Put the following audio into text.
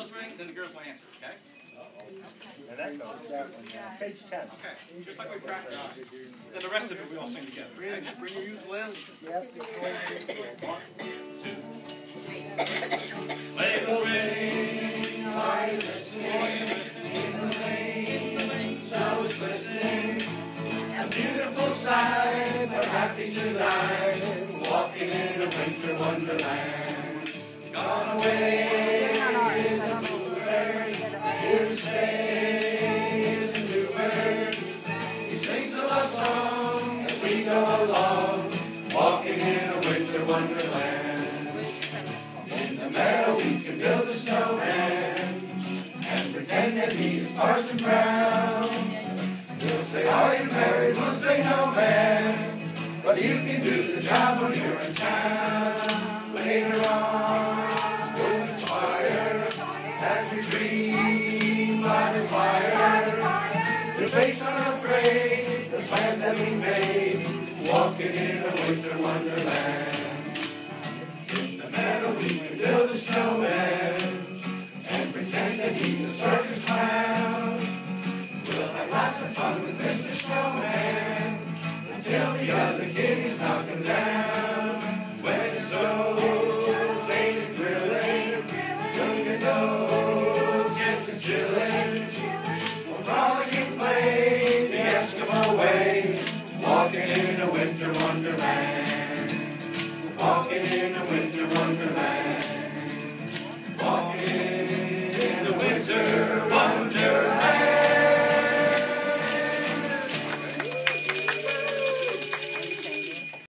bells ring, then the girls will answer, okay? And that goes that one. Page 10. Okay, just like we practiced. Then the rest of it we all sing together. Okay? Bring your ukulele. Yep. 1, 2. Sleigh bells ring, are you listening? In the lane, snow is glistening. A beautiful sight, we're happy tonight, walking in a winter wonderland. Gone away is a bluebird, here to stay is a new bird. He sings a love song as we go along, walking in a winter wonderland. In the meadow we can build a snowman and pretend that he's Parson Brown. We'll say, are you married? We'll say, no, man. But you can do the job when you're in town. Later on, we'll inspire as we dream by the fire. To face unafraid the plans that we made, walking in